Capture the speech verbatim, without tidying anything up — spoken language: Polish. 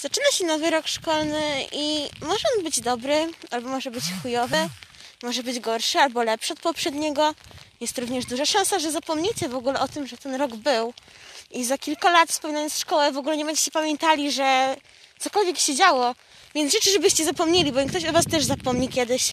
Zaczyna się nowy rok szkolny i może on być dobry, albo może być chujowy, może być gorszy, albo lepszy od poprzedniego. Jest również duża szansa, że zapomnicie w ogóle o tym, że ten rok był i za kilka lat, wspominając szkołę, w ogóle nie będziecie pamiętali, że cokolwiek się działo. Więc życzę, żebyście zapomnieli, bo ktoś o was też zapomni kiedyś.